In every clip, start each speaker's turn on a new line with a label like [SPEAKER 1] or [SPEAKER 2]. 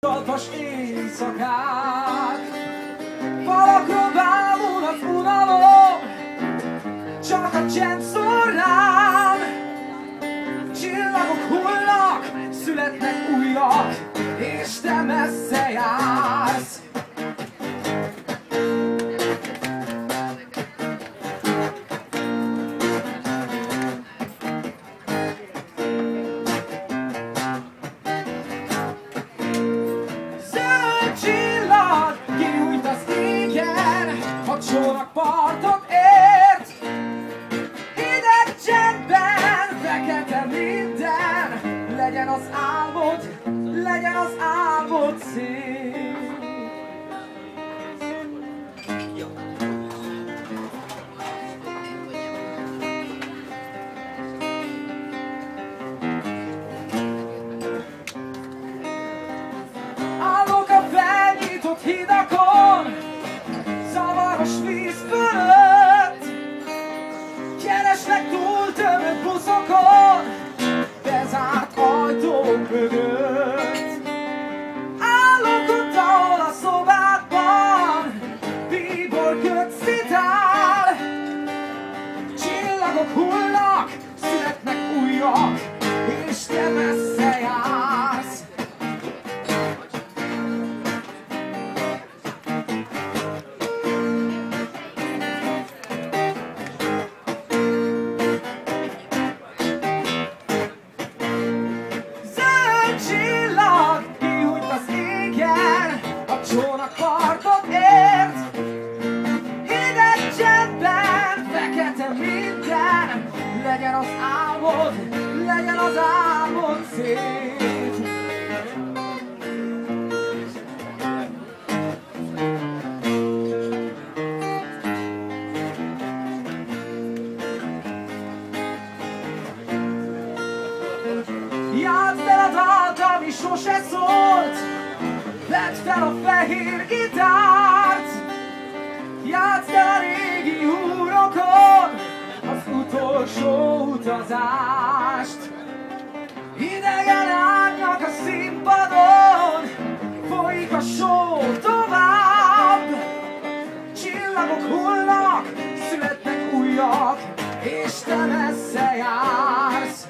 [SPEAKER 1] Szalpas éjszakák, falakról bámul az unalom, csak a csend szól rám. Csillagok hullnak, születnek újak, és te messze jársz. Csónakparton ért, hideg csendben, fekete minden, legyen az álmod szép. Állok a felnyitott hidakon, zavaros víz fölött, keresnek túltömött buszokon, bezárt ajtók mögött. Állok ott, ahol a szobádban bíbor citál. Csillagok hullnak, születnek újak, és te messze jársz. Csónakparton ért, hideg csendben, fekete minden, legyen az álmod szép. Játszd el a dalt, ami sose szólt, vedd fel a fehér gitárt, játszd el a régi húrokon az utolsó utazást. Idegen árnyak a színpadon, folyik a show tovább. Csillagok hullnak, születnek újak, és te messze jársz.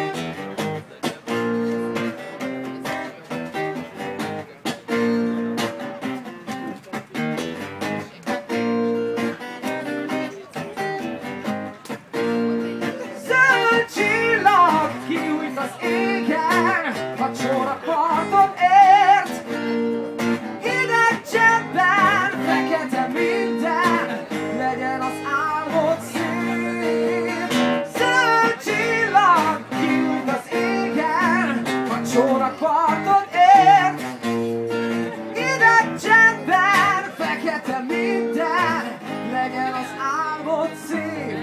[SPEAKER 1] Az égen, a csónakparton ért, hideg csendben, fekete minden, legyen az álmod szép. Zöld csillag kiújt az égen, a csónakparton ért, hideg csendben, fekete minden, legyen az álmod szép.